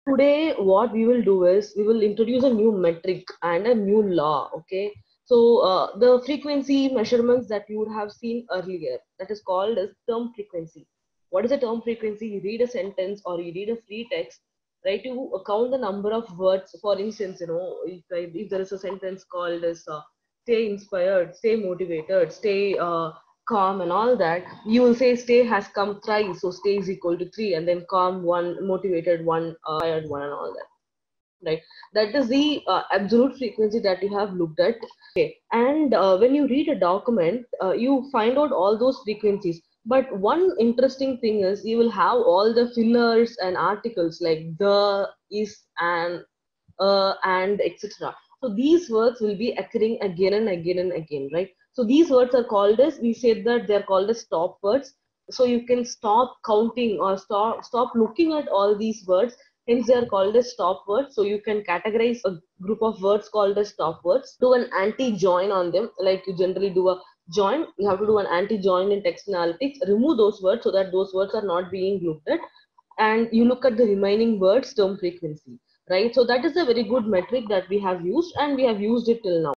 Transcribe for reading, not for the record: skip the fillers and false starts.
Today what we will do is we will introduce a new metric and a new law. Okay, so the frequency measurements that you would have seen earlier, that is called as term frequency. What is a term frequency? You read a sentence or you read a free text, right? You count the number of words. For instance, if there is a sentence called as stay inspired, stay motivated, stay calm and all that, you will say stay has come thrice, so stay is equal to 3, and then calm 1, motivated 1, inspired 1, and all that, right? That is the absolute frequency that you have looked at. Okay, and when you read a document, you find out all those frequencies. But one interesting thing is you will have all the fillers and articles like the, is, and etc. So these words will be occurring again and again and again, right? So these words are called as, we said that they're called as stop words. So you can stop counting or stop looking at all these words. Hence, they are called as stop words. So you can categorize a group of words called as stop words. Do an anti-join on them, like you generally do a join. You have to do an anti-join in text analytics. Remove those words so that those words are not being looked at, and you look at the remaining words term frequency, right? So that is a very good metric that we have used, and we have used it till now.